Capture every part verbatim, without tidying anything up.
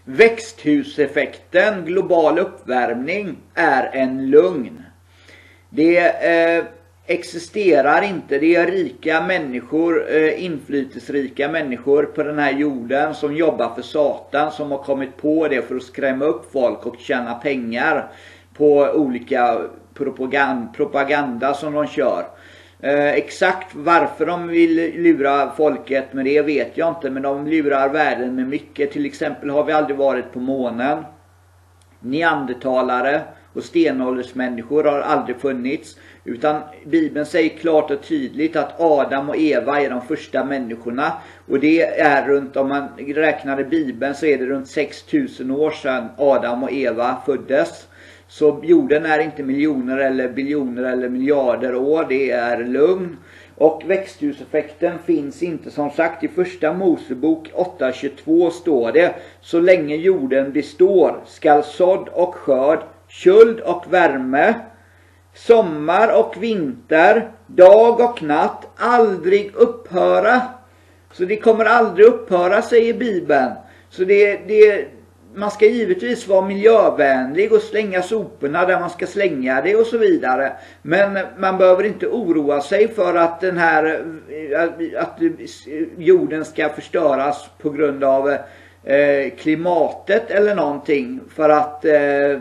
växthuseffekten, global uppvärmning, är en lögn. Det eh, existerar inte. Det är rika människor, eh, inflytelserika människor på den här jorden som jobbar för Satan, som har kommit på det för att skrämma upp folk och tjäna pengar på olika propaganda, propaganda som de kör. Eh, exakt varför de vill lura folket med det vet jag inte, men de lurar världen med mycket. Till exempel har vi aldrig varit på månen. Neandertalare och stenåldersmänniskor har aldrig funnits, utan Bibeln säger klart och tydligt att Adam och Eva är de första människorna, och det är runt, om man räknar i Bibeln så är det runt sex tusen år sedan Adam och Eva föddes. Så jorden är inte miljoner eller biljoner eller miljarder år, det är lugn. Och växthuseffekten finns inte. Som sagt, i första Mosebok åtta tjugotvå står det: så länge jorden består skall sådd och skörd, köld och värme, sommar och vinter, dag och natt aldrig upphöra. Så det kommer aldrig upphöra, säger Bibeln. Så det, det, man ska givetvis vara miljövänlig och slänga soporna där man ska slänga det och så vidare. Men man behöver inte oroa sig för att den här att jorden ska förstöras på grund av eh, klimatet eller någonting, för att eh,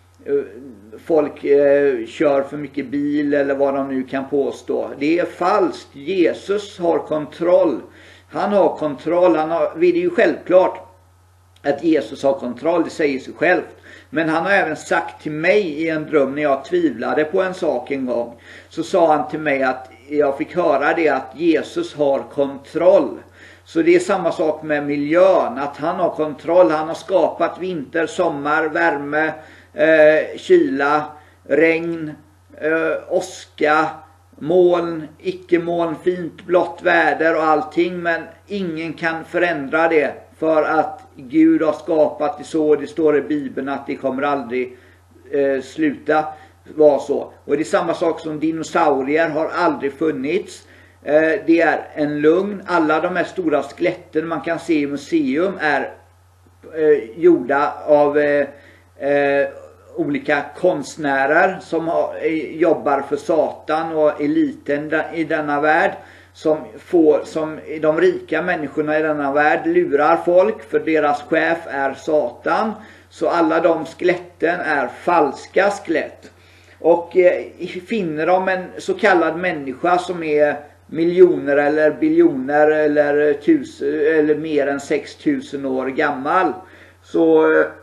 folk eh, kör för mycket bil eller vad de nu kan påstå. Det är falskt. Jesus har kontroll. Han har kontroll. Han har, det är ju självklart att Jesus har kontroll, det säger sig självt. Men han har även sagt till mig i en dröm, när jag tvivlade på en sak en gång, så sa han till mig att jag fick höra det, att Jesus har kontroll. Så det är samma sak med miljön, att han har kontroll. Han har skapat vinter, sommar, värme, eh, kyla, regn, eh, åska, moln, icke-moln, fint blått väder och allting. Men ingen kan förändra det, för att Gud har skapat det så. Det står i Bibeln att det kommer aldrig eh, sluta vara så. Och det är samma sak som dinosaurier har aldrig funnits. Eh, det är en lugn. Alla de här stora skeletten man kan se i museum är eh, gjorda av eh, eh, olika konstnärer som har, eh, jobbar för Satan och eliten i denna värld. Som, får, som de rika människorna i denna värld lurar folk, för deras chef är Satan. Så alla de skeletten är falska skelett. Och eh, finner de en så kallad människa som är miljoner eller biljoner eller, tusen, eller mer än sex tusen år gammal, så eh,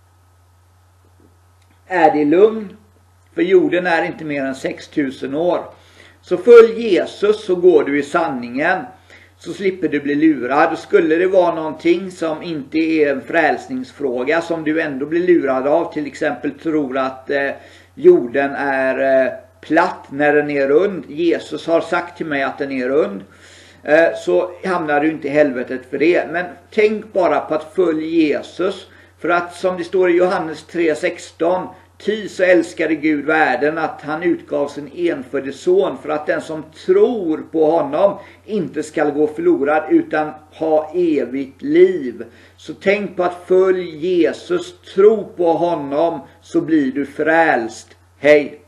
är det lugn. För jorden är inte mer än sex tusen år. Så följ Jesus, så går du i sanningen, så slipper du bli lurad. Och skulle det vara någonting som inte är en frälsningsfråga som du ändå blir lurad av, till exempel tror att eh, jorden är eh, platt när den är rund, Jesus har sagt till mig att den är rund, eh, så hamnar du inte i helvetet för det. Men tänk bara på att följa Jesus, för att som det står i Johannes tre sexton: ty så älskade Gud världen att han utgav sin enfödde son, för att den som tror på honom inte ska gå förlorad utan ha evigt liv. Så tänk på att följ Jesus, tro på honom, så blir du frälst. Hej!